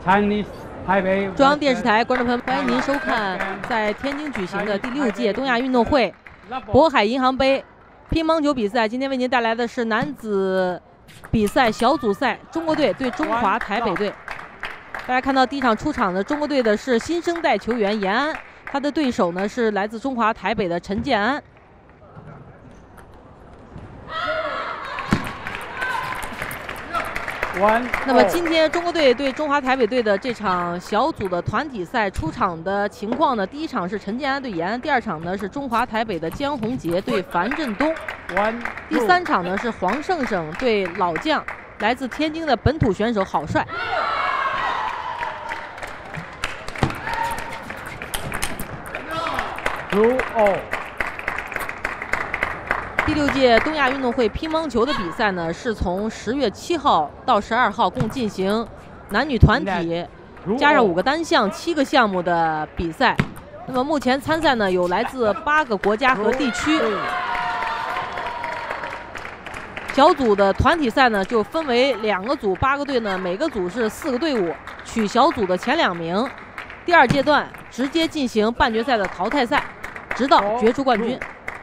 中央电视台观众朋友们，欢迎您收看在天津举行的第6届东亚运动会渤海银行杯乒乓球比赛。今天为您带来的是男子比赛小组赛，中国队对中华台北队。大家看到第一场出场的中国队的是新生代球员严安，他的对手呢是来自中华台北的陈建安。那么今天中国队对中华台北队的这场小组的团体赛出场的情况呢，第一场是陈建安对严安，第二场呢是中华台北的江宏杰对樊振东，第三场呢是黄胜胜对老将来自天津的本土选手郝帅。第6届东亚运动会乒乓球的比赛呢，是从10月7号到12号共进行男女团体加上5个单项7个项目的比赛。那么目前参赛呢有来自8个国家和地区。小组的团体赛呢就分为2个组，8个队呢，每个组是4个队伍，取小组的前2名。第2阶段直接进行半决赛的淘汰赛，直到决出冠军。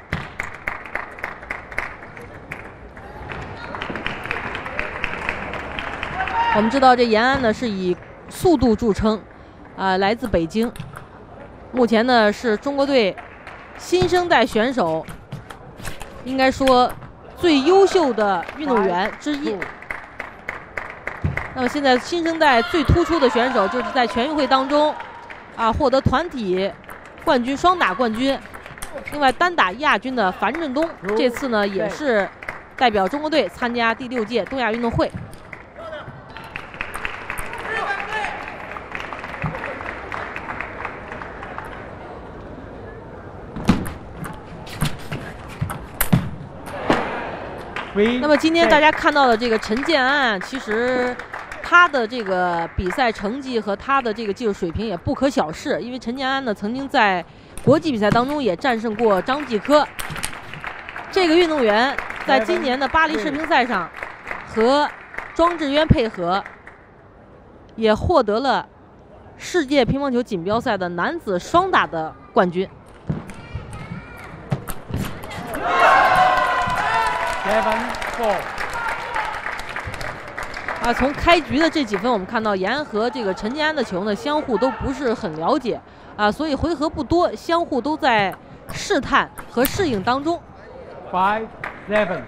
我们知道这严安呢是以速度著称，来自北京，目前呢是中国队新生代选手，应该说最优秀的运动员之一。那么现在新生代最突出的选手就是在全运会当中获得团体冠军、双打冠军，另外单打亚军的樊振东，这次呢也是代表中国队参加第6届东亚运动会。那么今天大家看到的这个陈建安，其实他的这个比赛成绩和他的这个技术水平也不可小视，因为陈建安呢曾经在国际比赛当中也战胜过张继科。这个运动员在今年的巴黎世乒赛上和庄智渊配合，也获得了世界乒乓球锦标赛的男子双打的冠军。从开局的这几分，我们看到严安和这个陈建安的球呢，相互都不是很了解所以回合不多，相互都在试探和适应当中。5-7。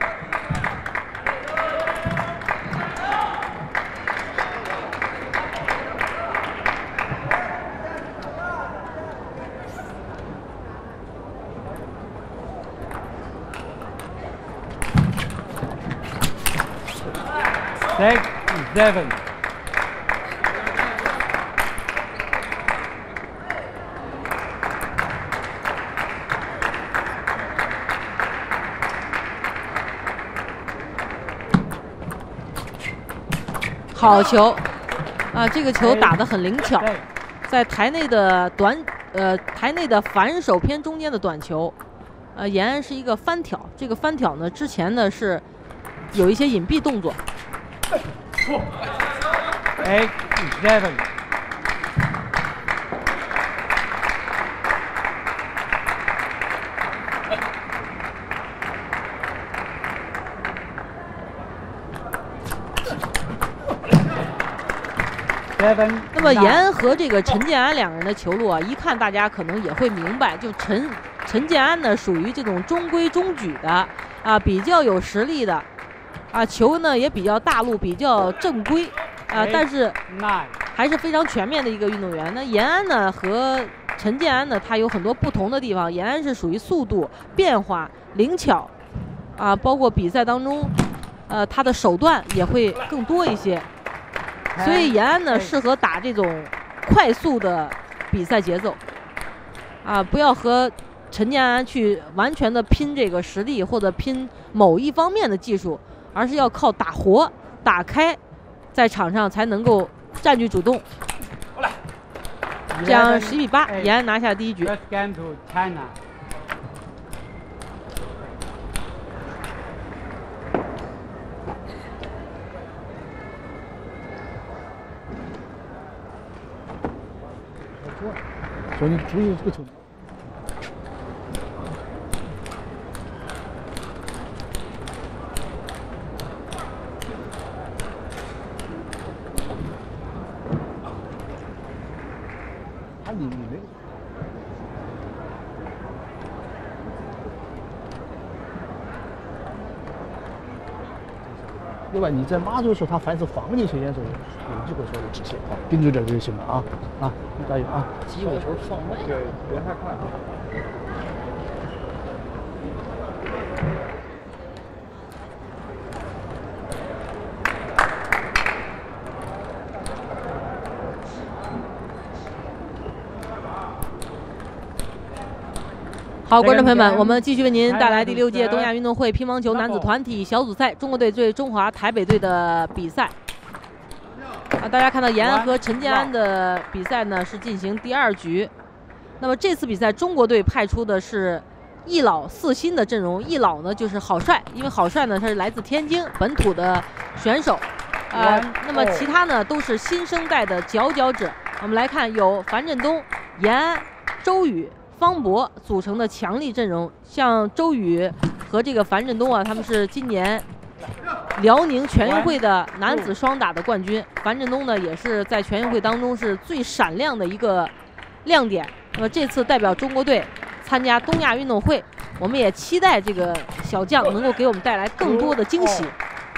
好球这个球打得很灵巧，在台内的台内的反手偏中间的短球，严安是一个翻挑，这个翻挑呢之前呢是有一些隐蔽动作。8-7。那么严安和这个陈建安两人的球路一看大家可能也会明白，就陈建安呢属于这种中规中矩的比较有实力的球呢也比较大路，比较正规但是还是非常全面的一个运动员。那严安呢和陈建安呢，他有很多不同的地方。严安是属于速度、变化、灵巧包括比赛当中他的手段也会更多一些。所以严安呢适合打这种快速的比赛节奏不要和陈建安去完全的拼这个实力或者拼某一方面的技术，而是要靠打活打开，在场上才能够占据主动。这样11-8，严安拿下第一局。 所以你注意这个球。你那个。 对吧？你在拉住的时候，他凡是防你球线的时候，有机会稍微直线啊，盯住点就行了啊！啊，加油啊！ 机会球放慢，对，别太快。 好，观众朋友们，我们继续为您带来第6届东亚运动会乒乓球男子团体小组赛中国队对中华台北队的比赛。大家看到延安和陈建安的比赛呢是进行第2局。那么这次比赛中国队派出的是一老4新的阵容，一老呢就是郝帅，因为郝帅呢他是来自天津本土的选手，那么其他呢都是新生代的佼佼者。我们来看有樊振东、延安、周宇、方博组成的强力阵容，像周宇和这个樊振东啊，他们是今年辽宁全运会的男子双打的冠军。樊振东呢，也是在全运会当中是最闪亮的一个亮点。那么这次代表中国队参加东亚运动会，我们也期待这个小将能够给我们带来更多的惊喜。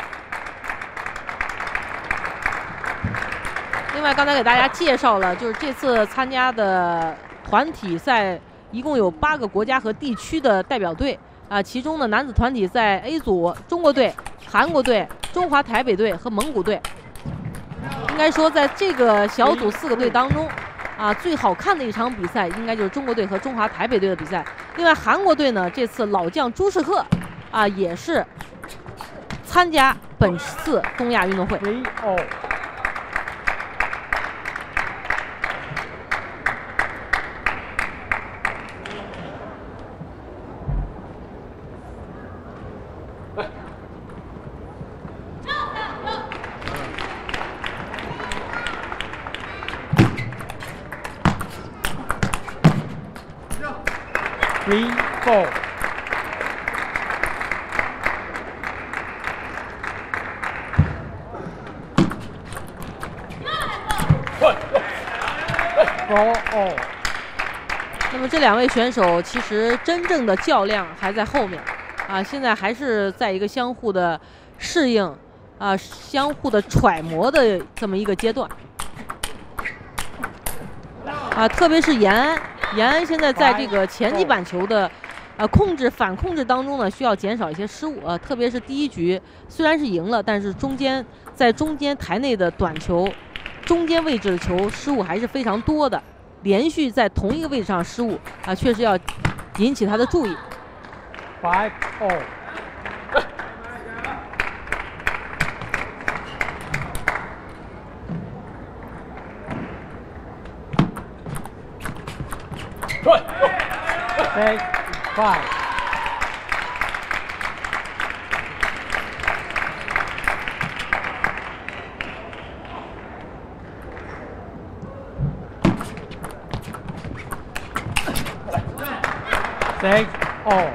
另外，刚才给大家介绍了，就是这次参加的团体赛。 一共有8个国家和地区的代表队其中呢，男子团体赛 A 组，中国队、韩国队、中华台北队和蒙古队。应该说，在这个小组4个队当中，最好看的一场比赛应该就是中国队和中华台北队的比赛。另外，韩国队呢，这次老将朱世赫也是参加本次东亚运动会。 3, 4。 那么这2位选手其实真正的较量还在后面现在还是在一个相互的适应相互的揣摩的这么一个阶段特别是延安现在在这个前击板球的反控制当中呢，需要减少一些失误特别是第1局虽然是赢了，但是在中间台内的短球、中间位置的球失误还是非常多的，连续在同一个位置上失误确实要引起他的注意。 5-all。6, 5。6-all。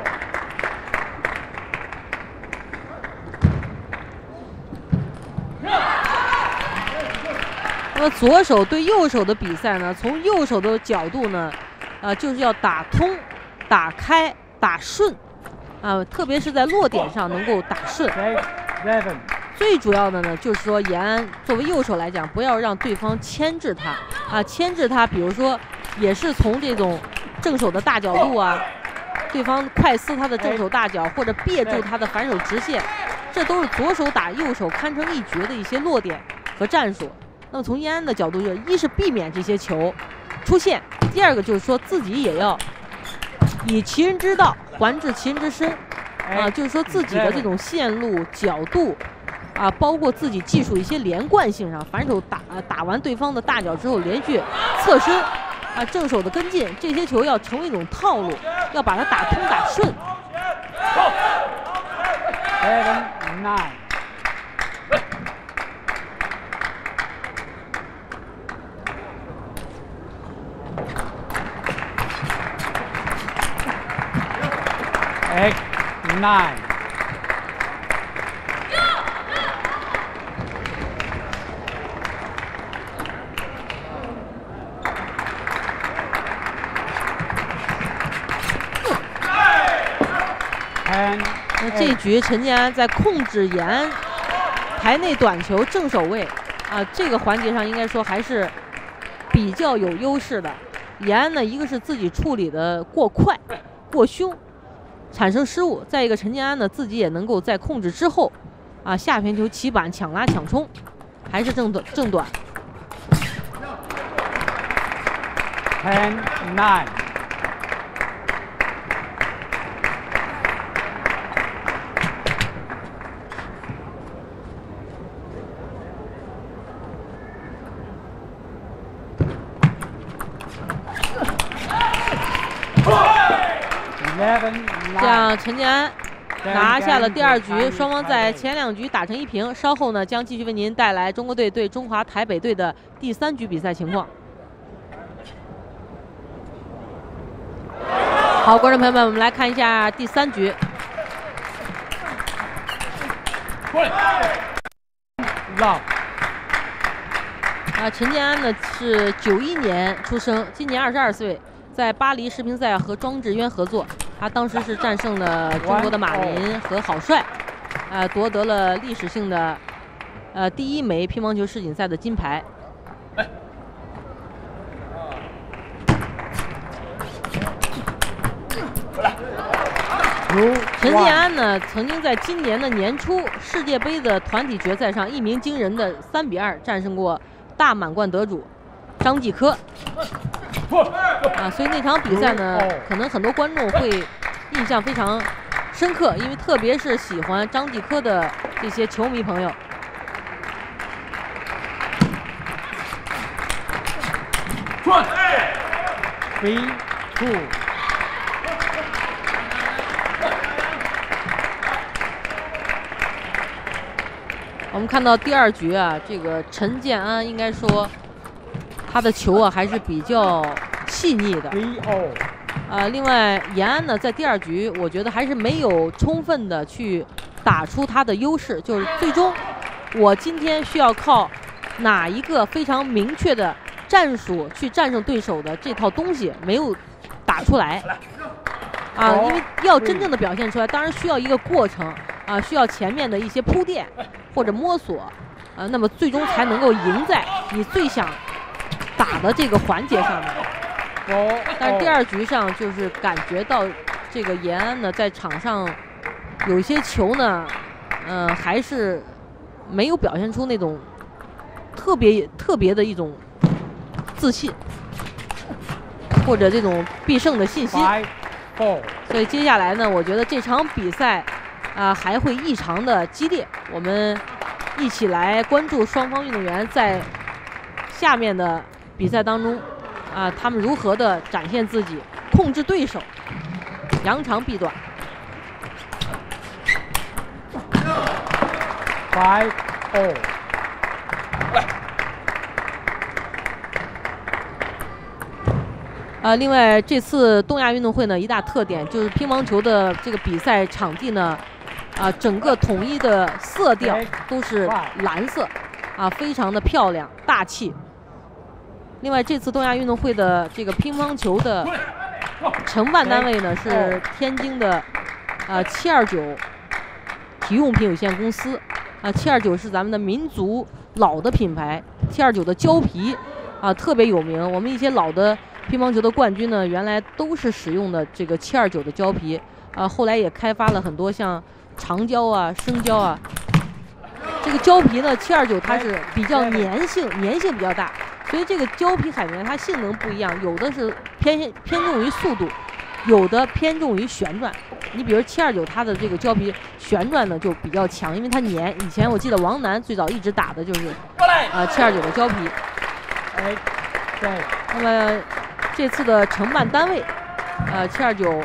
那么左手对右手的比赛呢，从右手的角度呢，就是要打通、打开、打顺，特别是在落点上能够打顺。最主要的呢，就是说延安作为右手来讲，不要让对方牵制他牵制他，比如说也是从这种正手的大角度对方快撕他的正手大角，或者别住他的反手直线，这都是左手打右手堪称一绝的一些落点和战术。那么从延安的角度，一是避免这些球出现，第2个就是说自己也要以其人之道还治其人之身就是说自己的这种线路、角度包括自己技术一些连贯性上，反手打完对方的大角之后，连续侧身正手的跟进，这些球要成为一种套路，要把它打通打顺。 7, 9。 8-9。 那这一局陈建安在控制延安台内短球正手位啊，这个环节上应该说还是比较有优势的。延安呢，一个是自己处理的过快、过凶，产生失误；再一个陈建安呢，自己也能够在控制之后啊下旋球起板抢拉抢冲，还是正短。 10-9。 这样陈建安拿下了第2局，双方在前2局打成1平。稍后呢，将继续为您带来中国队对中华台北队的第3局比赛情况。好，观众朋友们，我们来看一下第3局。陈建安呢是91年出生，今年22岁，在巴黎世乒赛和庄智渊合作。他当时是战胜了中国的马林和郝帅，夺得了历史性的第1枚乒乓球世锦赛的金牌。陈建安呢，曾经在今年的年初世界杯的团体决赛上一鸣惊人的3-2战胜过大满贯得主张继科。所以那场比赛呢，可能很多观众会印象非常深刻，因为特别是喜欢张继科的这些球迷朋友。 3-2。 我们看到第2局啊，这个陈建安应该说他的球啊还是比较细腻的。另外延安呢在第2局，我觉得还是没有充分的去打出他的优势，就是最终我今天需要靠哪一个非常明确的战术去战胜对手的这套东西没有打出来因为要真正的表现出来，当然需要一个过程需要前面的一些铺垫或者摸索那么最终才能够赢在你最想打的这个环节上面。但是第2局上就是感觉到这个延安呢在场上有一些球呢还是没有表现出那种特别的一种自信或者这种必胜的信心。所以接下来呢，我觉得这场比赛还会异常的激烈，我们一起来关注双方运动员在下面的比赛当中他们如何的展现自己，控制对手，扬长避短。 5-0。 另外这次东亚运动会呢，一大特点就是乒乓球的这个比赛场地呢，整个统一的色调都是蓝色，非常的漂亮大气。另外这次东亚运动会的这个乒乓球的承办单位呢是天津的729体用品有限公司，729是咱们的民族老的品牌，729的胶皮特别有名。我们一些老的乒乓球的冠军呢，原来都是使用的这个729的胶皮后来也开发了很多像长胶生胶这个胶皮呢729它是比较粘性比较大，所以这个胶皮海绵它性能不一样，有的是偏重于速度，有的偏重于旋转。你比如729它的这个胶皮旋转呢就比较强，因为它粘。以前我记得王楠最早一直打的就是729的胶皮。那么这次的承办单位729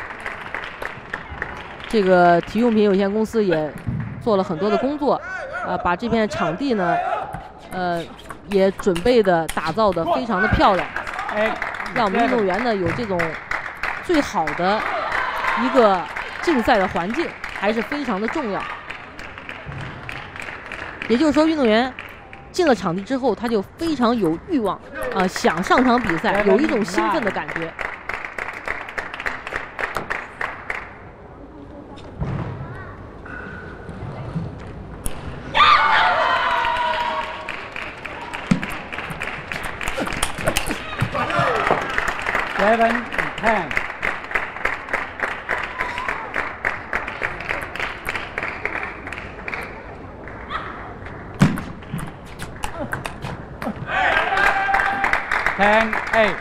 这个体育用品有限公司也做了很多的工作把这片场地呢也准备的打造的非常的漂亮，让我们运动员呢有这种最好的一个竞赛的环境还是非常的重要。也就是说，运动员进了场地之后，他就非常有欲望想上场比赛，有一种兴奋的感觉。 7, 10. Ten, 8.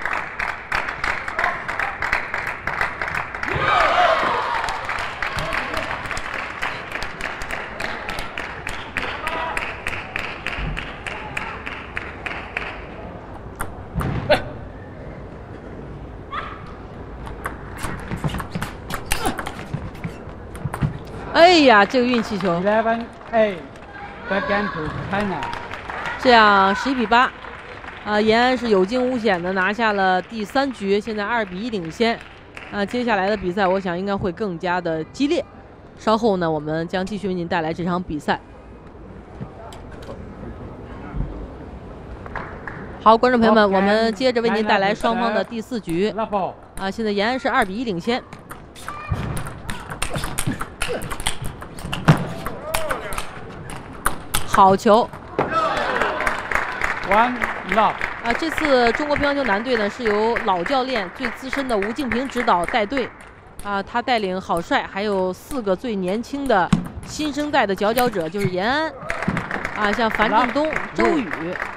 哎呀，这个运气球 11, 8. Back game to China. 这样11比8，延安是有惊无险的拿下了第3局，现在2比1领先。接下来的比赛，我想应该会更加的激烈。稍后呢，我们将继续为您带来这场比赛。好，观众朋友们，我们接着为您带来双方的第4局。现在延安是2比1领先。好球 1 love。 这次中国乒乓球男队呢是由老教练最资深的吴敬平指导带队，他带领郝帅还有4个最年轻的新生代的佼佼者，就是延安，像樊振东、周宇，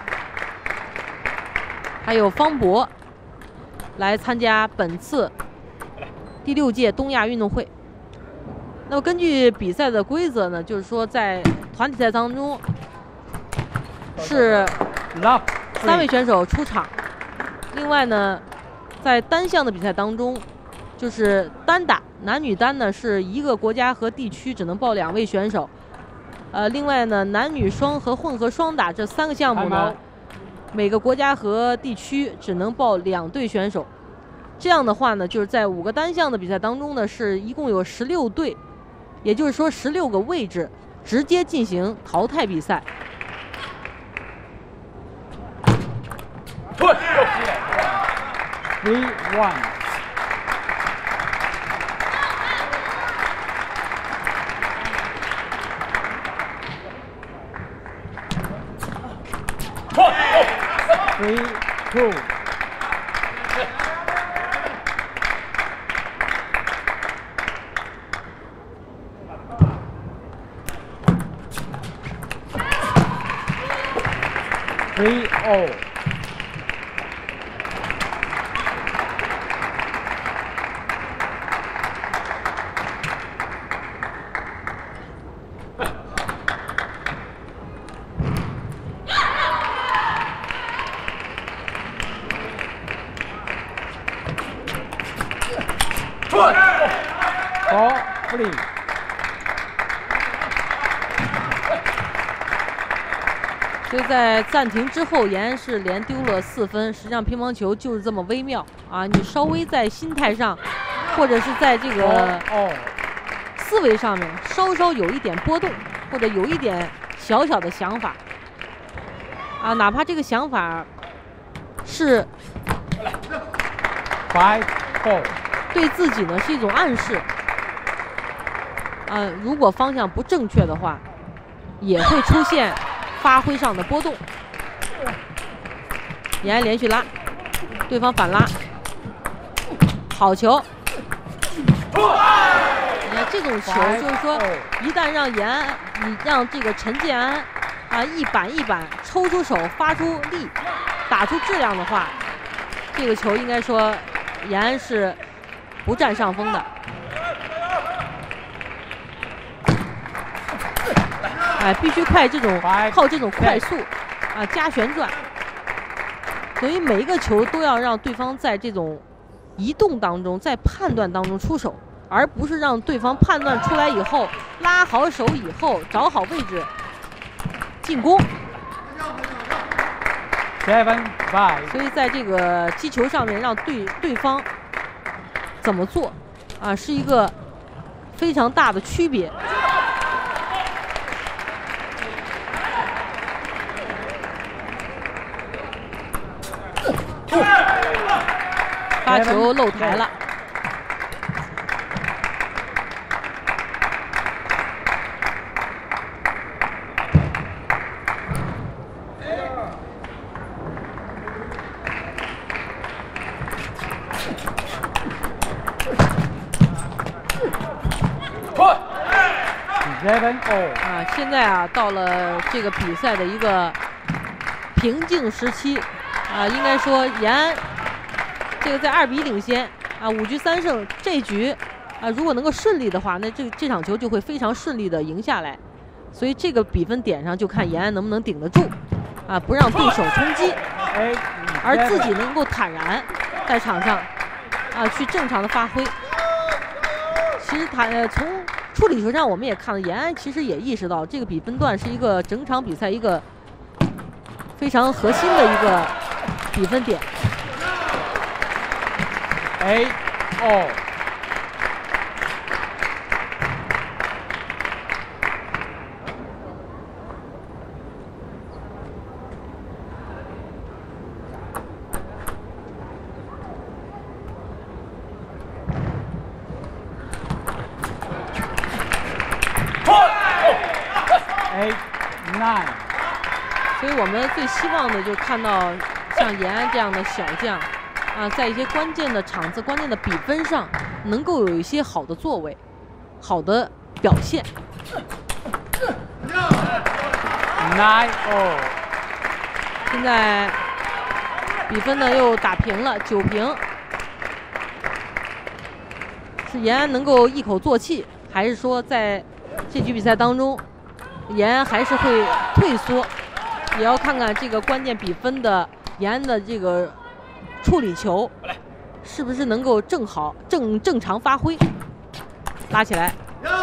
还有方博，来参加本次第6届东亚运动会。那么根据比赛的规则呢，就是说在团体赛当中是3位选手出场，另外呢，在单项的比赛当中，就是单打男女单呢是1个国家和地区只能报2位选手，另外呢，男女双和混合双打这3个项目呢，每个国家和地区只能报2队选手。这样的话呢，就是在5个单项的比赛当中呢，是一共有16队，也就是说16个位置直接进行淘汰比赛。 3-1。3-2。3-0。4-3。 所以在暂停之后，延安是连丢了4分。实际上，乒乓球就是这么微妙你稍微在心态上，或者是在这个思维上面稍稍有一点波动，或者有一点小小的想法哪怕这个想法是 5-4。 对自己呢是一种暗示如果方向不正确的话，也会出现发挥上的波动。延安连续拉，对方反拉，好球！你看这种球，就是说，一旦让你让这个陈建安一板一板抽出手，发出力，打出质量的话，这个球应该说延安是不占上风的。必须靠这种快速加旋转，所以每一个球都要让对方在这种移动当中，在判断当中出手，而不是让对方判断出来以后拉好手以后找好位置进攻。 7-5。 所以在这个击球上面让对方怎么做是一个非常大的区别。发球漏台了。啊，现在啊，到了这个比赛的一个平静时期啊，应该说延安这个在2比1领先啊，5局3胜，这局啊如果能够顺利的话，那这场球就会非常顺利的赢下来。所以这个比分点上就看延安能不能顶得住啊，不让对手冲击，而自己能够坦然在场上啊去正常的发挥。其实从处理球上，我们也看到延安其实也意识到这个比分段是一个整场比赛一个非常核心的一个比分点。 8-all。 所以我们最希望的就看到像延安这样的小将啊，在一些关键的场次、关键的比分上，能够有一些好的作为、好的表现。 9-all。 现在比分呢又打平了，9平。是延安能够一口作气，还是说在这局比赛当中，延安还是会退缩？也要看看这个关键比分的延安的这个处理球是不是能够正常发挥。拉起来，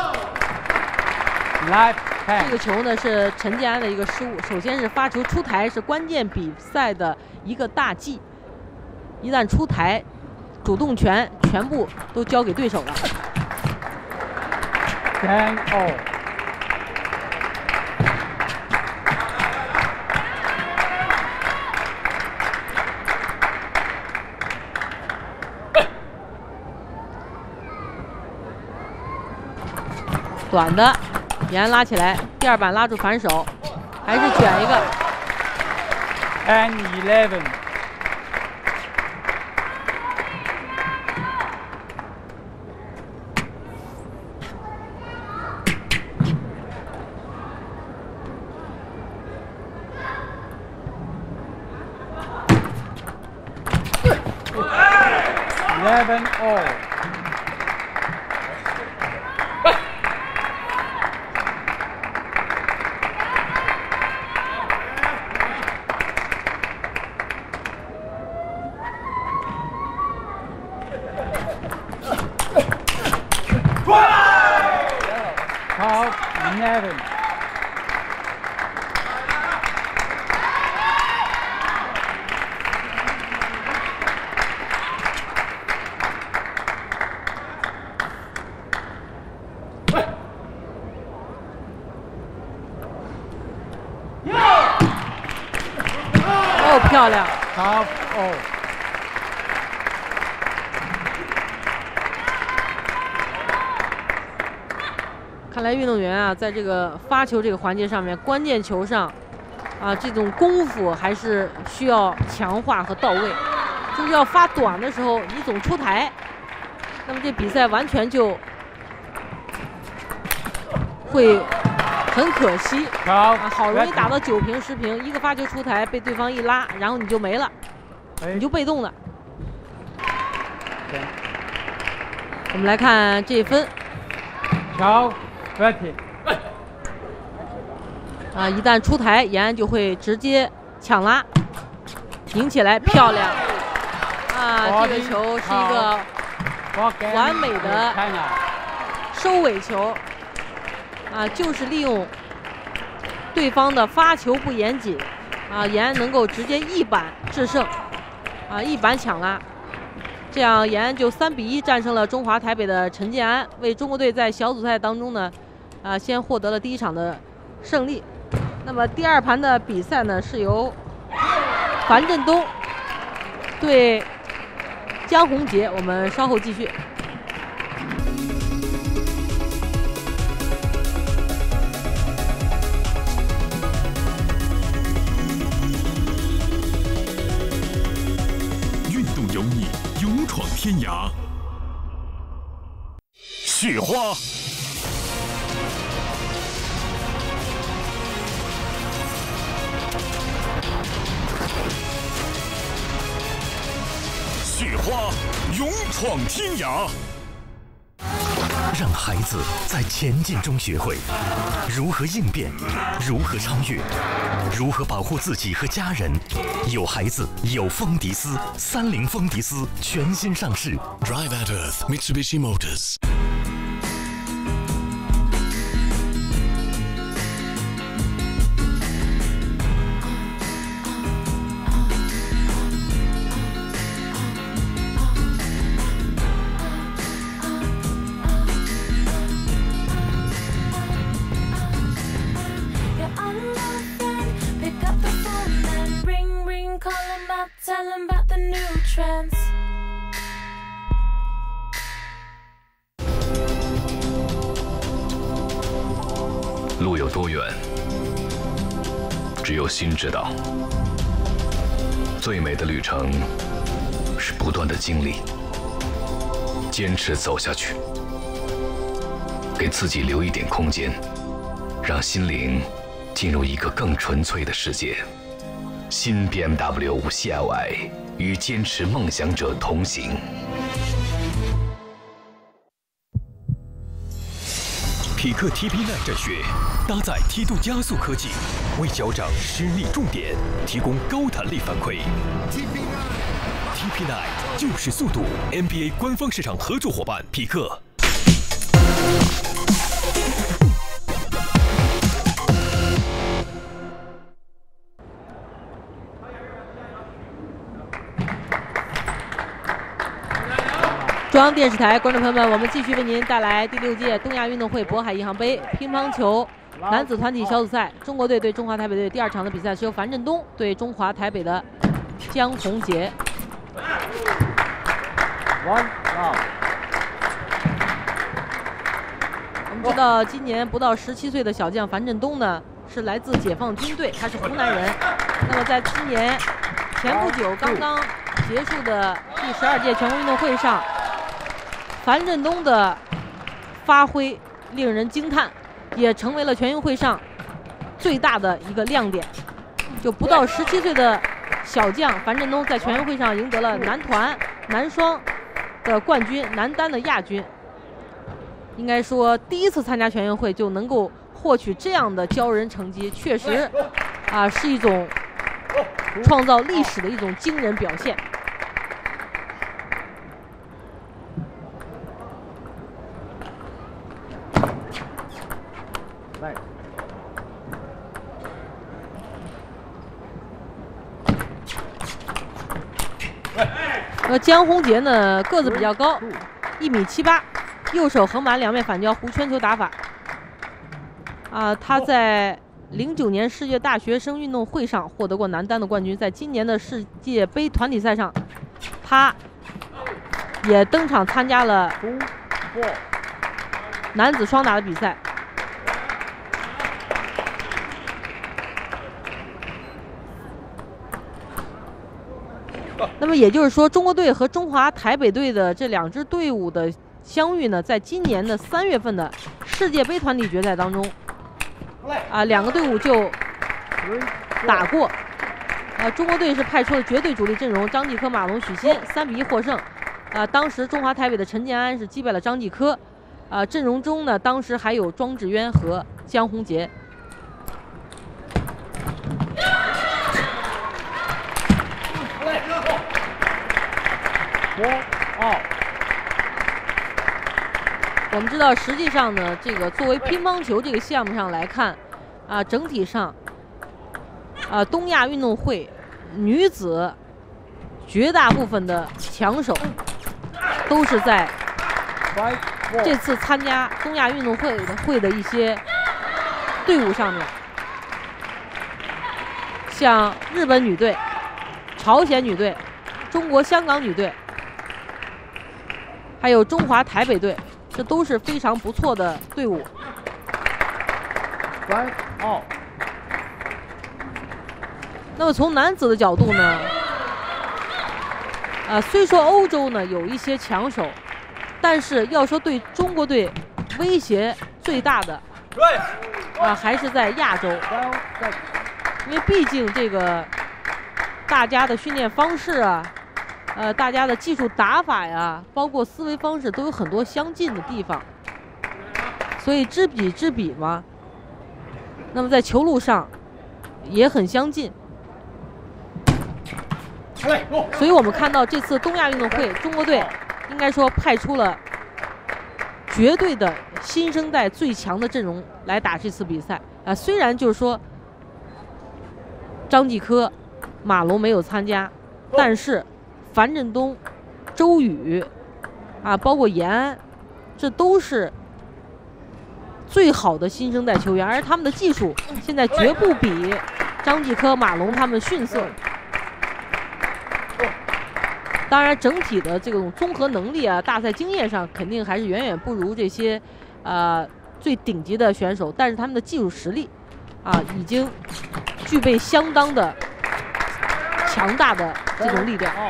这个球呢是陈建安的一个失误。首先是发球出台是关键比赛的一个大忌，一旦出台，主动权全部都交给对手了。 10-all。 短的，延安拉起来，第2板拉住反手，还是卷一个。 10-11。11-all。 漂亮。 12-all。 看来运动员啊，在这个发球这个环节上面，关键球上啊，这种功夫还是需要强化和到位。就是要发短的时候，你总出台，那么这比赛完全就会很可惜啊！好容易打到9平10平，一个发球出台被对方一拉，然后你就没了，你就被动了。我们来看这一分。啊，一旦出台，延安就会直接抢拉，赢起来，漂亮！啊，这个球是一个完美的收尾球。啊，就是利用对方的发球不严谨，啊，延安能够直接1板制胜，啊，1板抢拉。 这样延安就3比1战胜了中华台北的陈建安，为中国队在小组赛当中呢，先获得了第1场的胜利。那么第2盘的比赛呢，是由樊振东对江宏杰，我们稍后继续。 运动有你，勇闯天涯。雪花。 雪花勇闯天涯， 让孩子在前进中学会如何应变，如何超越，如何保护自己和家人。有孩子，有风迪斯，30风迪斯全新上市。 Drive at Earth Mitsubishi Motors。 Tell them about the new trends. 路有多远，只有心知道。最美的旅程是不断的经历，坚持走下去，给自己留一点空间，让心灵进入一个更纯粹的世界。 新 BMW 5系 Li 与坚持梦想者同行。 匹克 TP9 战靴搭载梯度加速科技，为脚掌施力重点提供高弹力反馈。TP9 就是速度 ，NBA 官方市场合作伙伴匹克。 中央电视台观众朋友们，我们继续为您带来第6届东亚运动会渤海银行杯乒乓球男子团体小组赛，中国队对中华台北队第2场的比赛是由樊振东对中华台北的江宏杰。我们知道，今年不到17岁的小将樊振东呢，是来自解放军队，他是湖南人。那么在今年前不久刚刚结束的第12届全国运动会上， 樊振东的发挥令人惊叹，也成为了全运会上最大的一个亮点。就不到17岁的小将樊振东在全运会上赢得了男团、男双的冠军，男单的亚军。应该说，第1次参加全运会就能够获取这样的骄人成绩，确实是一种创造历史的一种惊人表现。 江宏杰呢个子比较高，1.78米，右手横板2面反交弧圈球打法。他在09年世界大学生运动会上获得过男单的冠军，在今年的世界杯团体赛上，他也登场参加了男子双打的比赛。 那么也就是说，中国队和中华台北队的这2支队伍的相遇呢，在今年的3月份的世界杯团体决赛当中，2个队伍就打过。中国队是派出了绝对主力阵容，张继科、马龙、许昕3比1获胜。当时中华台北的陈建安是击败了张继科。阵容中呢，当时还有庄智渊和江宏杰。 我们知道，实际上呢，这个作为乒乓球这个项目上来看，整体上，东亚运动会女子绝大部分的强手都是在这次参加东亚运动会的一些队伍上面，像日本女队、朝鲜女队、中国香港女队，还有中华台北队，这都是非常不错的队伍。那么从男子的角度呢，虽说欧洲呢有一些强手，但是要说对中国队威胁最大的，还是在亚洲，因为毕竟这个大家的训练方式啊，大家的技术打法呀，包括思维方式都有很多相近的地方，所以知彼知彼嘛。那么在球路上也很相近，所以我们看到这次东亚运动会，中国队应该说派出了绝对的新生代最强的阵容来打这次比赛。虽然就是说张继科、马龙没有参加，但是樊振东、周宇包括延安，这都是最好的新生代球员，而他们的技术现在绝不比张继科、马龙他们逊色。当然，整体的这种综合能力大赛经验上肯定还是远远不如这些最顶级的选手，但是他们的技术实力已经具备相当的强大的这种力量。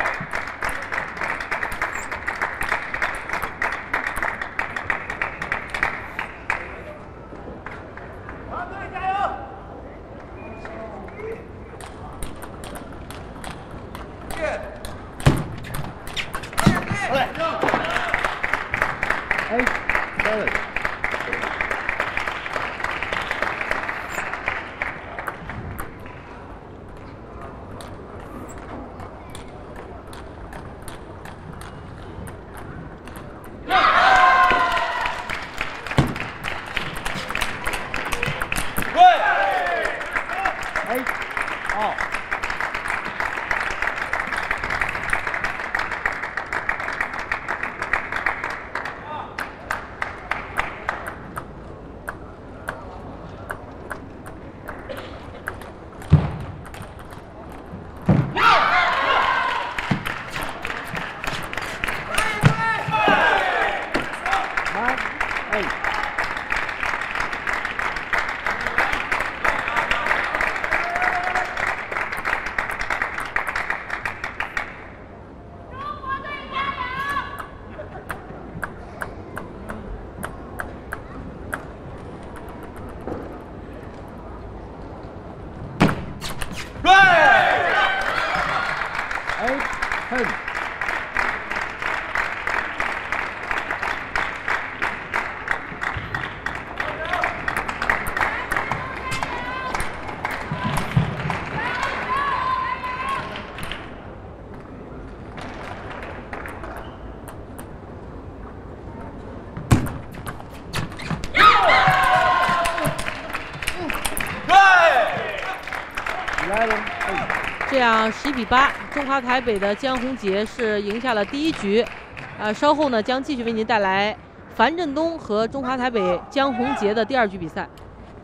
这样11比8，中华台北的江宏杰是赢下了第一局。稍后呢将继续为您带来樊振东和中华台北江宏杰的第二局比赛。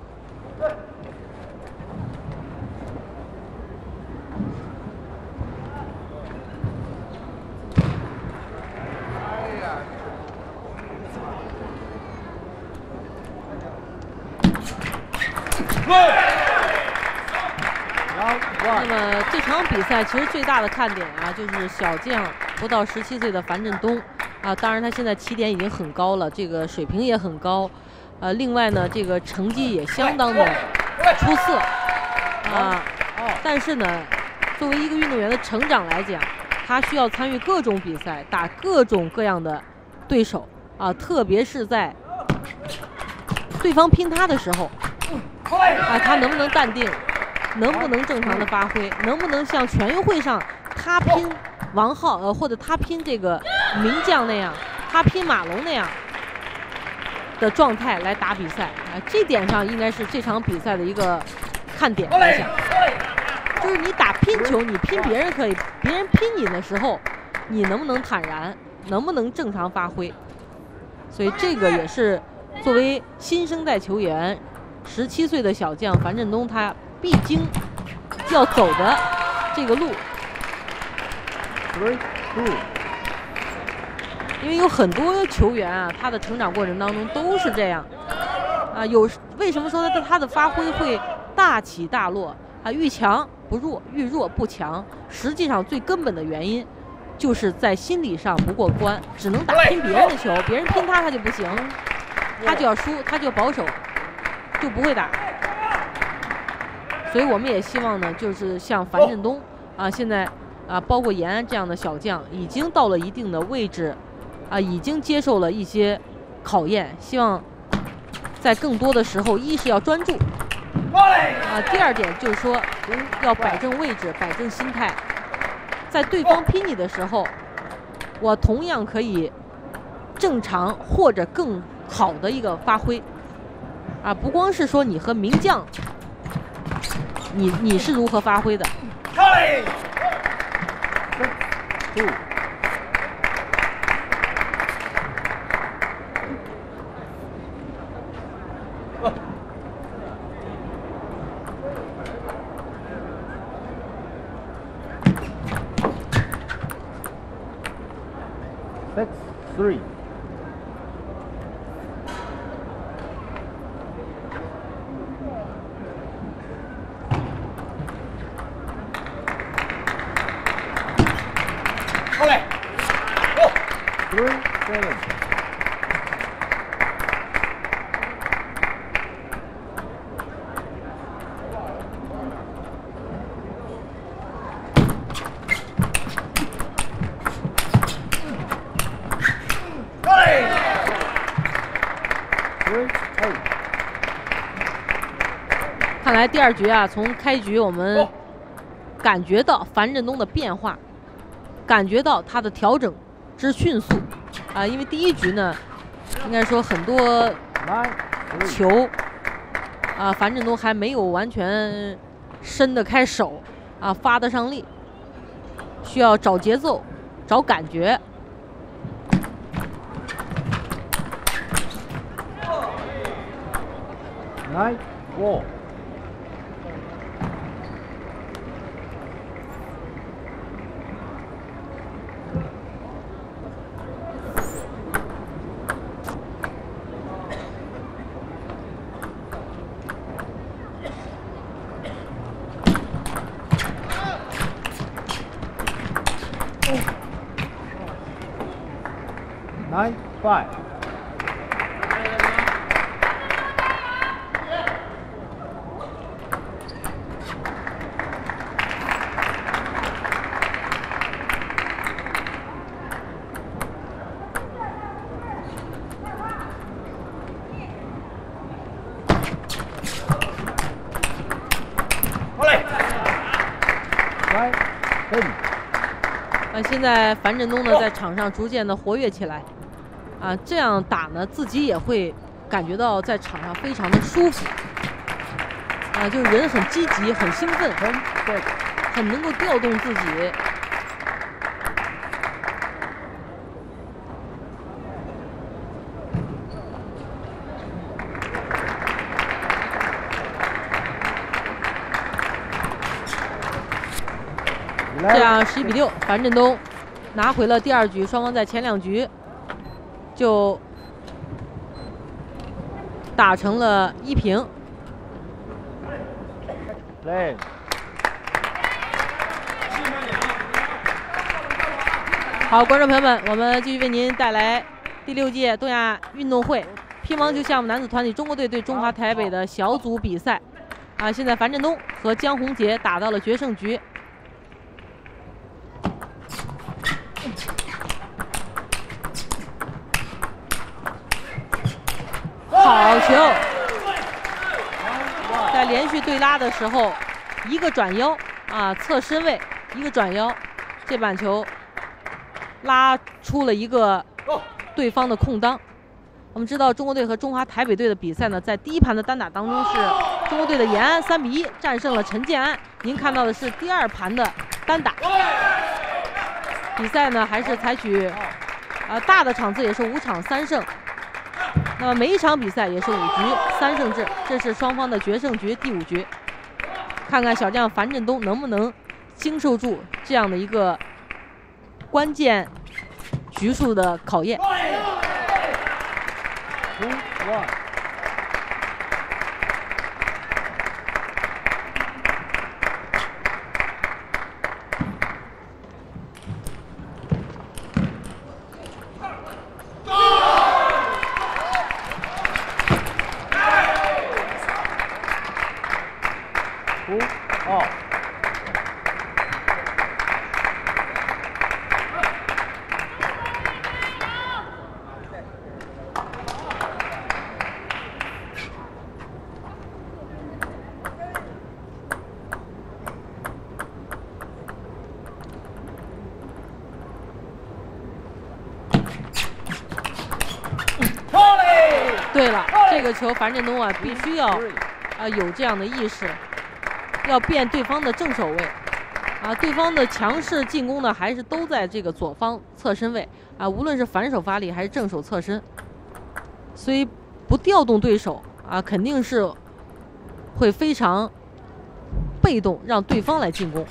那么这场比赛其实最大的看点就是小将不到17岁的樊振东当然他现在起点已经很高了，这个水平也很高，另外呢这个成绩也相当的出色但是呢作为一个运动员的成长来讲，他需要参与各种比赛，打各种各样的对手特别是在对方拼他的时候他能不能淡定，能不能正常的发挥，能不能像全运会上他拼王浩或者他拼这个名将那样，他拼马龙那样的状态来打比赛这点上应该是这场比赛的一个看点来讲。就是你打拼球，你拼别人可以，别人拼你的时候，你能不能坦然能不能正常发挥。所以这个也是作为新生代球员，17岁的小将樊振东他必经要走的这个路。因为有很多球员啊，他的成长过程当中都是这样啊。为什么说他的发挥会大起大落啊？遇强不弱，遇弱不强。实际上最根本的原因就是在心理上不过关，只能打拼别人的球，别人拼他就不行，他就要输，他就保守，就不会打。所以我们也希望呢，就是像樊振东啊，现在啊，包括延安这样的小将，已经到了一定的位置啊，已经接受了一些考验，希望在更多的时候，一是要专注啊，第二点就是说要摆正位置，摆正心态，在对方拼你的时候，我同样可以正常或者更好的一个发挥啊，不光是说你和名将，你是如何发挥的。 6-3。3-7。 看来第二局啊，从开局我们感觉到樊振东的变化，感觉到他的调整之迅速啊，因为第一局呢，应该说很多球啊，樊振东还没有完全伸得开手啊，发得上力，需要找节奏，找感觉。 9-4。9-5。 现在樊振东呢在场上逐渐的活跃起来，啊，这样打呢自己也会感觉到在场上非常的舒服，啊，就是人很积极、很兴奋，很能够调动自己。这样11比6，樊振东拿回了第二局，双方在前两局就打成了1平。好，观众朋友们，我们继续为您带来第6届东亚运动会乒乓球项目男子团体中国队对中华台北的小组比赛。啊，现在樊振东和江宏杰打到了决胜局。好球！在连续对拉的时候，一个转腰啊，侧身位，一个转腰，这板球拉出了一个对方的空当。我们知道中国队和中华台北队的比赛呢，在第一盘的单打当中是中国队的延安3比1战胜了陈建安。您看到的是第二盘的单打。比赛呢还是采取大的场次也是5场3胜。那么每一场比赛也是5局3胜制，这是双方的决胜局第5局。看看小将樊振东能不能经受住这样的一个关键局数的考验。对了，这个球樊振东啊，必须要有这样的意识，要变对方的正手位啊。对方的强势进攻呢，还是都在这个左方侧身位啊，无论是反手发力还是正手侧身，所以不调动对手啊，肯定是会非常被动，让对方来进攻。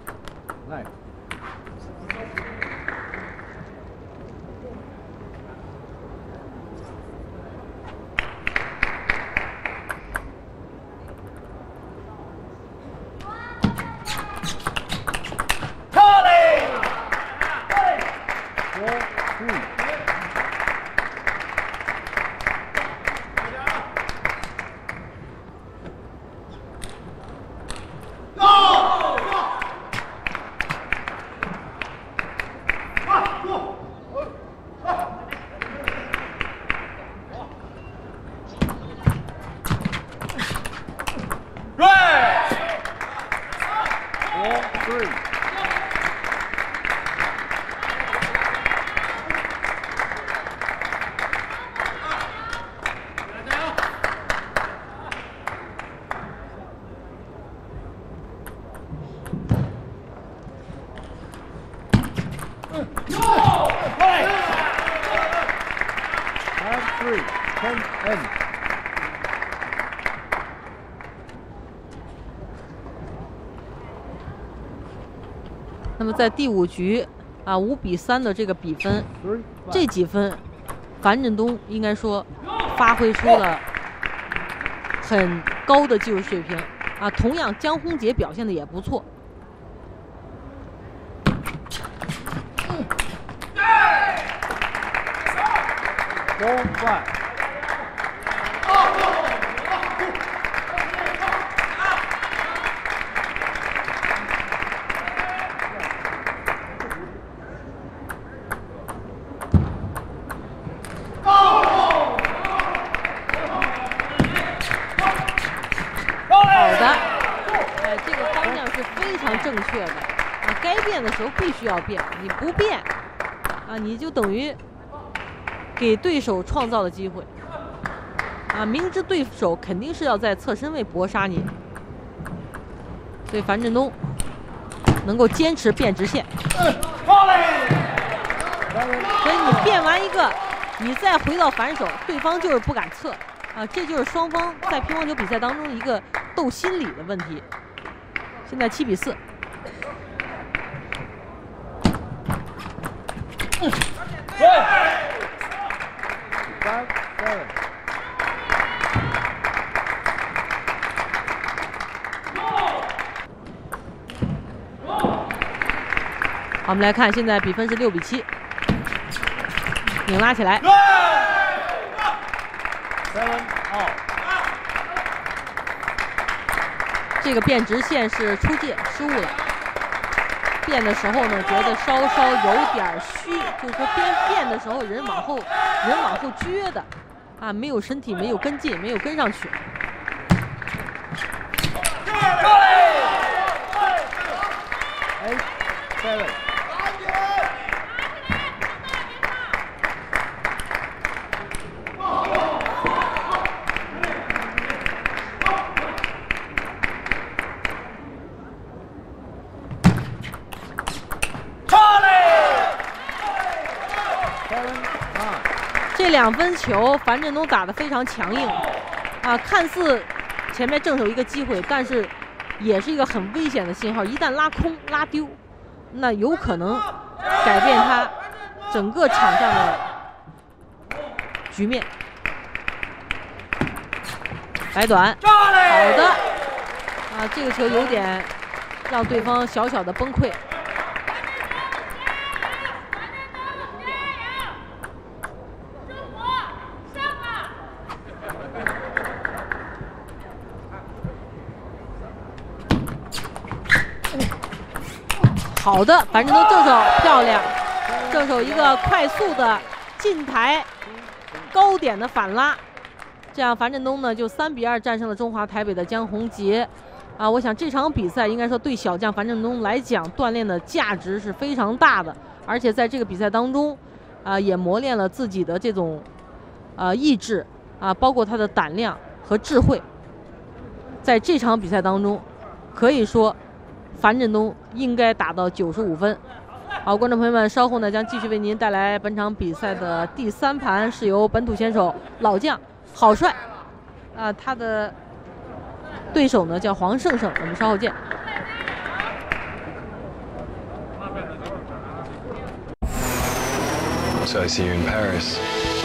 那么在第5局啊5比3的这个比分，这几分樊振东应该说发挥出了很高的技术水平啊。同样江宏杰表现的也不错。正确的啊，该变的时候必须要变，你不变啊，你就等于给对手创造了机会啊，明知对手肯定是要在侧身位搏杀你，所以樊振东能够坚持变直线，所以你变完一个，你再回到反手，对方就是不敢侧啊，这就是双方在乒乓球比赛当中的一个斗心理的问题。现在7比4。好，我们来看，现在比分是6比7，拧拉起来。这个变直线是出界失误了，变的时候呢，觉得稍稍有点虚，就是说变的时候人往后撅的，啊，没有身体没有跟进，没有跟上去。 2分球，樊振东打得非常强硬啊，看似前面正手一个机会，但是也是一个很危险的信号。一旦拉空拉丢，那有可能改变他整个场上的局面。白短，好的啊，这个球有点让对方小小的崩溃。好的，樊振东正手漂亮，正手一个快速的近台高点的反拉，这样樊振东呢就3比2战胜了中华台北的江宏杰。啊，我想这场比赛应该说对小将樊振东来讲，锻炼的价值是非常大的，而且在这个比赛当中，也磨练了自己的这种意志啊，包括他的胆量和智慧。在这场比赛当中，可以说樊振东应该打到95分。好，观众朋友们，稍后呢将继续为您带来本场比赛的第3盘，是由本土选手老将郝帅，他的对手呢叫黄胜胜，我们稍后见。 So I see you in Paris.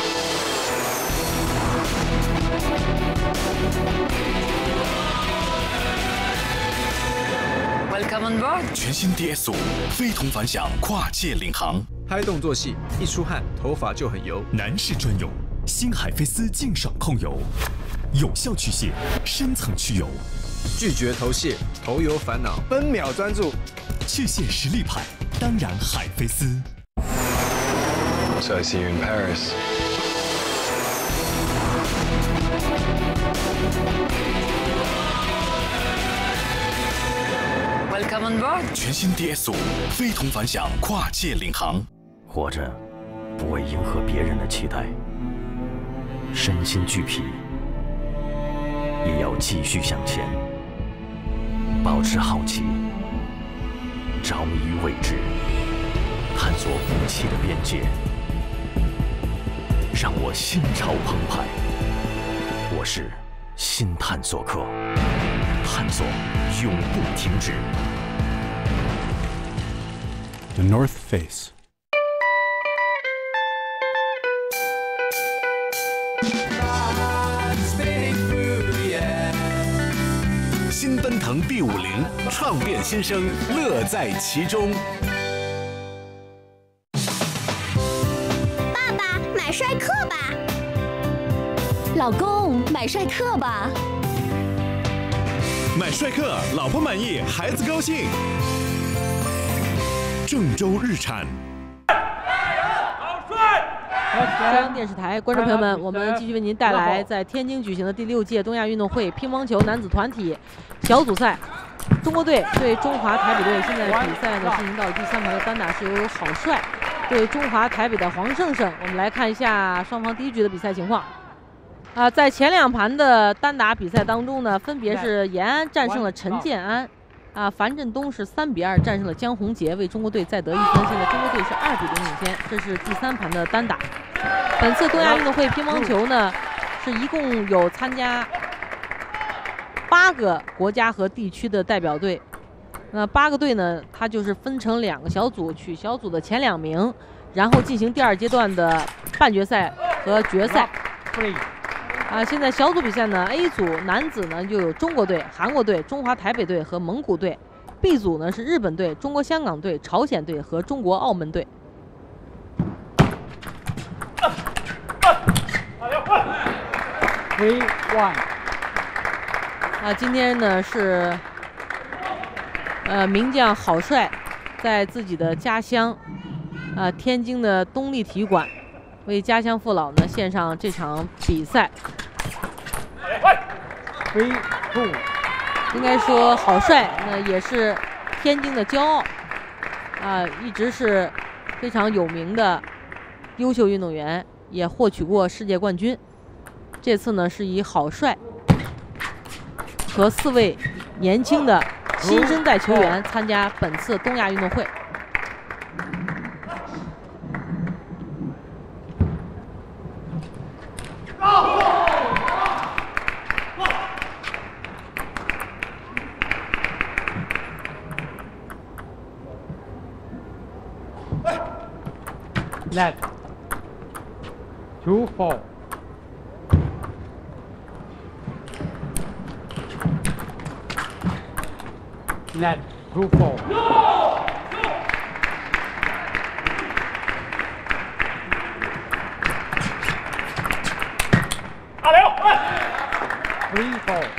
Welcome on board. 全新 DS5 非同凡响跨界领航， 拍动作戏，一出汗头发就很油。 男士专用新海飞丝净爽控油，有效去屑，深层去油， 拒绝头屑、头油烦恼，分秒专注， 去屑实力派，当然海飞丝。 So I see you in Paris. Welcome on board. 全新 DS5 非同凡响跨界领航， 活着不为迎合别人的期待，身心俱疲，也要继续向前，保持好奇，着迷于未知，探索武器的边界，让我心潮澎湃。我是新探索客，探索永不停止。 The North Face。 新奔腾 B50，创变新生，乐在其中。 爸爸，买帅客吧！老公，买帅客吧！ 买帅客，老婆满意，孩子高兴。郑州日产。 中央电视台观众朋友们，我们继续为您带来在天津举行的第6届东亚运动会乒乓球男子团体小组赛，中国队对中华台北队。现在比赛呢进行到第3盘的单打是由郝帅对中华台北的黄胜胜。我们来看一下双方第一局的比赛情况。在前2盘的单打比赛当中呢，分别是延安战胜了陈建安，樊振东是3比2战胜了江宏杰，为中国队再得1分。现在中国队是2比0领先。这是第3盘的单打。本次东亚运动会乒乓球呢，是一共有参加8个国家和地区的代表队。那8个队呢，它就是分成2个小组，取小组的前2名，然后进行第2阶段的半决赛和决赛。现在小组比赛呢 ，A 组男子呢就有中国队、韩国队、中华台北队和蒙古队 ；B 组呢是日本队、中国香港队、朝鲜队和中国澳门队。今天呢是名将郝帅在自己的家乡天津的东丽体育馆为家乡父老呢献上这场比赛。应该说郝帅呢也是天津的骄傲一直是非常有名的优秀运动员，也获取过世界冠军。这次呢是以郝帅和4位年轻的新生代球员参加本次东亚运动会。 Net. 2-4. Net. 2-4. Three-4.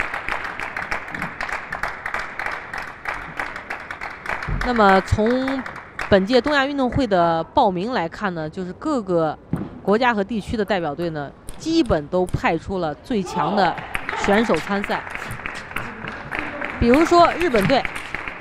那么从本届东亚运动会的报名来看呢，就是各个国家和地区的代表队呢，基本都派出了最强的选手参赛。比如说日本队，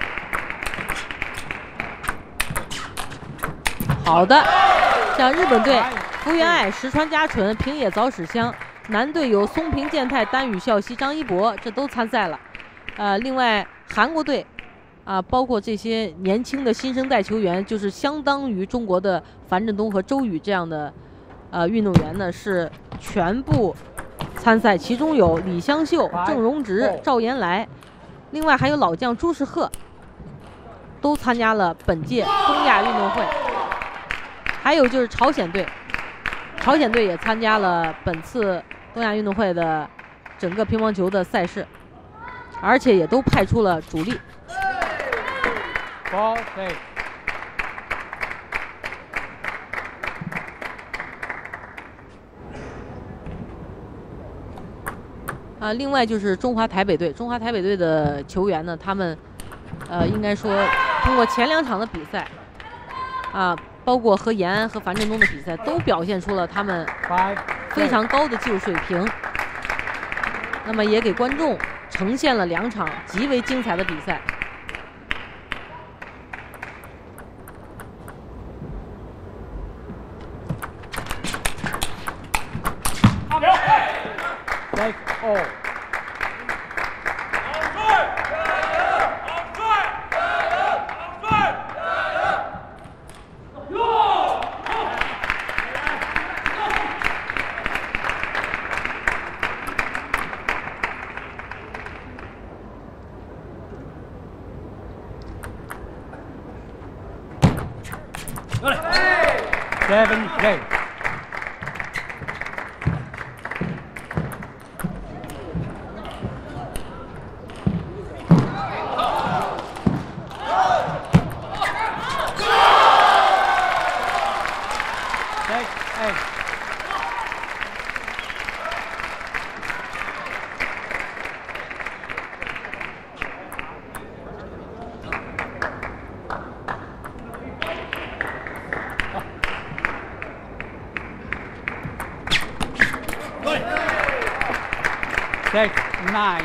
好的，像日本队福原爱、石川佳纯、平野早史香，男队有松平健太、丹羽孝希、张一博，这都参赛了。另外韩国队。包括这些年轻的新生代球员，就是相当于中国的樊振东和周宇这样的运动员呢，是全部参赛，其中有李湘秀、郑荣植、赵延来，另外还有老将朱世赫，都参加了本届东亚运动会。还有就是朝鲜队，朝鲜队也参加了本次东亚运动会的整个乒乓球的赛事，而且也都派出了主力。 4-6. 另外就是中华台北队，中华台北队的球员呢，他们应该说通过前2场的比赛，包括和延安和樊振东的比赛，都表现出了他们非常高的技术水平。那么也给观众呈现了2场极为精彩的比赛。 6-all. 7-6. 6-9.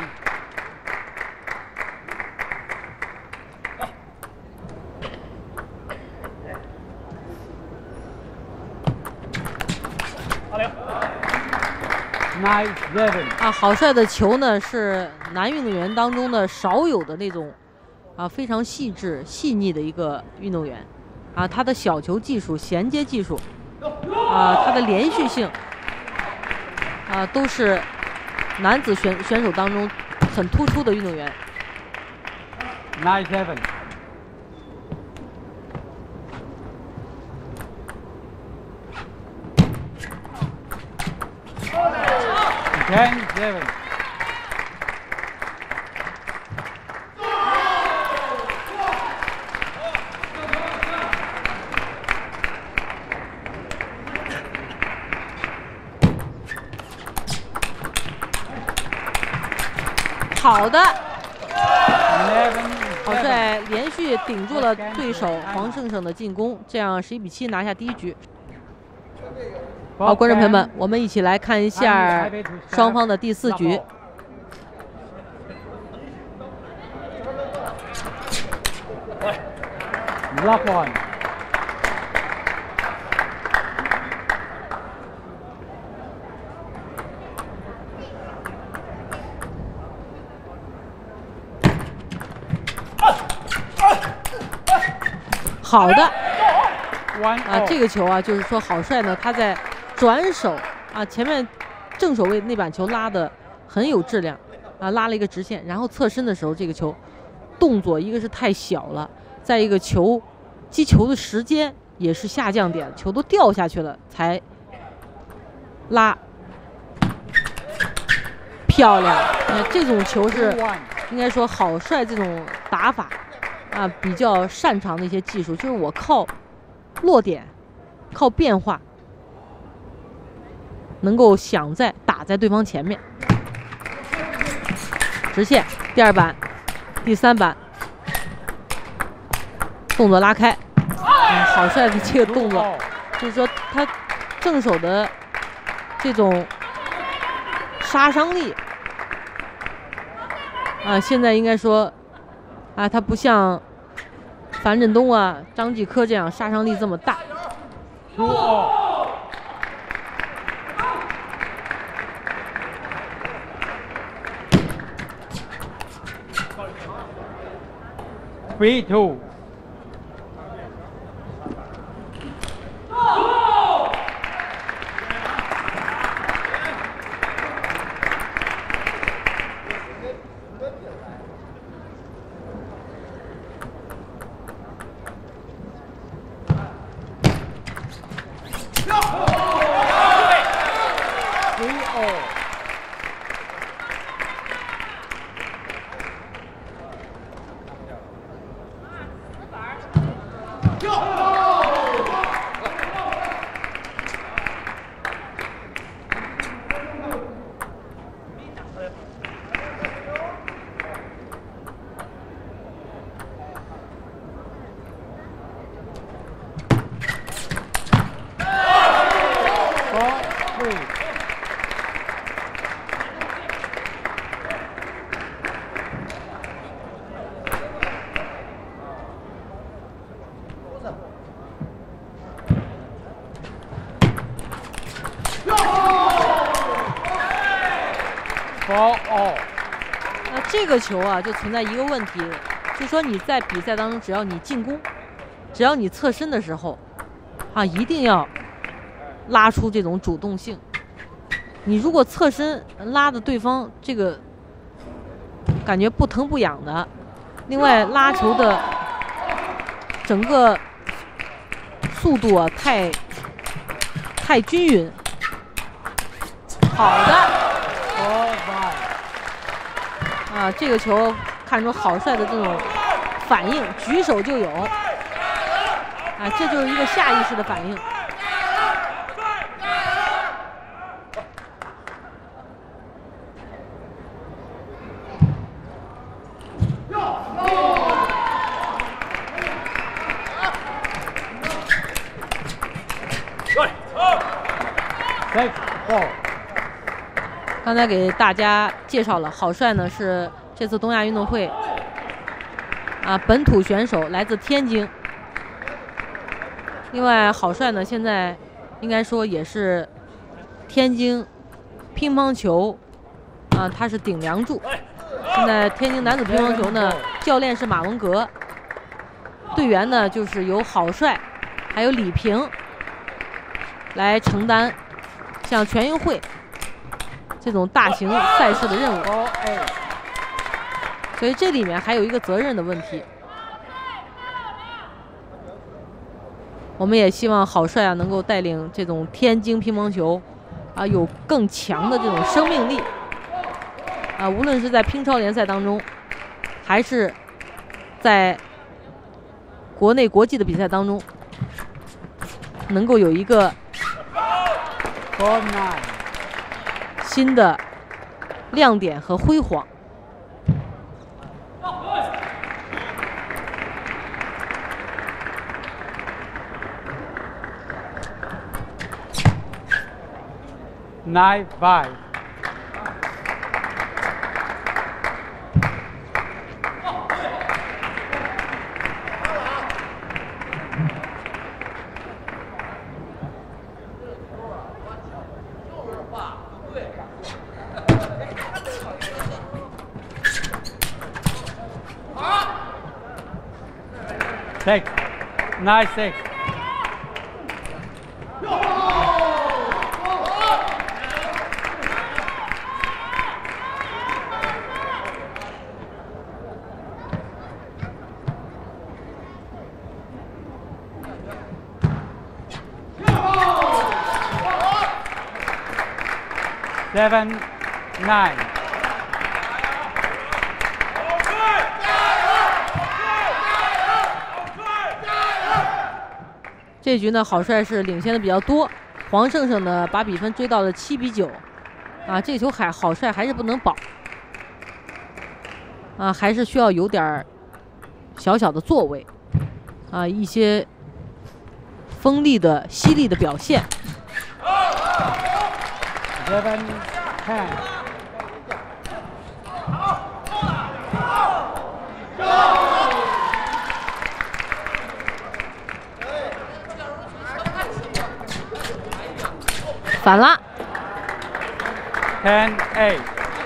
9-7. 郝帅的球呢是男运动员当中的少有的那种非常细致细腻的一个运动员他的小球技术、衔接技术他的连续性都是男子选手当中很突出的运动员。 9-7. 10-7. 好的，郝帅连续顶住了对手黄胜胜的进攻，这样11-7拿下第1局。好，观众朋友们，我们一起来看一下双方的第4局。 Block 1. 好的，这个球就是说郝帅呢，他在转手前面正手位那板球拉的很有质量拉了一个直线，然后侧身的时候，这个球动作一个是太小了，再一个击球的时间也是下降点，球都掉下去了才拉，漂亮！这种球是应该说郝帅这种打法啊比较擅长的一些技术，就是我靠落点，靠变化，能够想在打在对方前面。直线，第2板，第3板，动作拉开。郝帅的这个动作，就是说他正手的这种杀伤力啊，现在应该说啊，他不像樊振东啊、张继科这样杀伤力这么大。 3-2。 那这个球啊，就存在一个问题，就是说你在比赛当中，只要你进攻，只要你侧身的时候，啊，一定要拉出这种主动性。你如果侧身拉的对方这个感觉不疼不痒的，另外拉球的整个速度啊太均匀。好的。啊，这个球看出郝帅的这种反应，举手就有，啊，这就是一个下意识的反应。刚才给大家介绍了，郝帅呢是这次东亚运动会啊本土选手，来自天津。另外，郝帅呢现在应该说也是天津乒乓球啊，他是顶梁柱。现在天津男子乒乓球呢，教练是马文革，队员呢就是由郝帅还有李平来承担像全运会这种大型赛事的任务，所以这里面还有一个责任的问题。我们也希望郝帅啊能够带领这种天津乒乓球啊有更强的这种生命力啊，无论是在乒超联赛当中，还是在国内国际的比赛当中，能够有一个新的亮点和辉煌。 9-5。6, 9-6。 7-9。 这局呢，郝帅是领先的比较多，黄胜胜呢把比分追到了7-9。啊，这球郝帅还是不能保。啊，还是需要有点小小的作为。啊，一些锋利的、犀利的表现。 7-10。 反了。 10-8。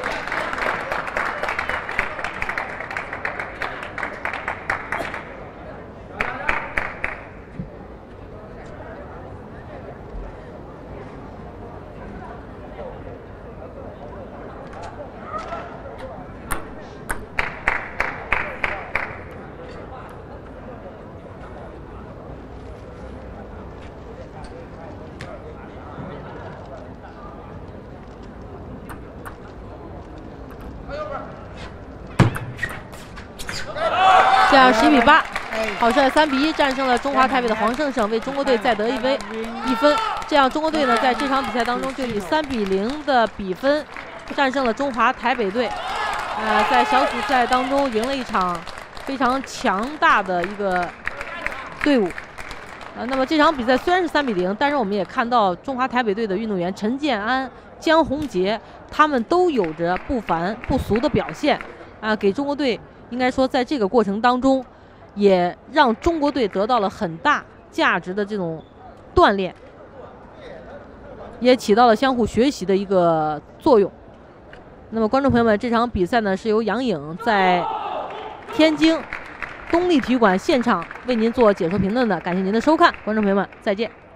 这样11-8，郝帅3-1战胜了中华台北的黄胜胜，为中国队再得1分。这样中国队呢在这场比赛当中就以3-0的比分战胜了中华台北队。在小组赛当中赢了一场非常强大的一个队伍。那么这场比赛虽然是3-0，但是我们也看到中华台北队的运动员陈建安、江宏杰，他们都有着不凡不俗的表现。给中国队应该说在这个过程当中，也让中国队得到了很大价值的这种锻炼，也起到了相互学习的一个作用。那么观众朋友们，这场比赛呢是由杨颖在天津东丽体育馆现场为您做解说评论的，感谢您的收看，观众朋友们再见。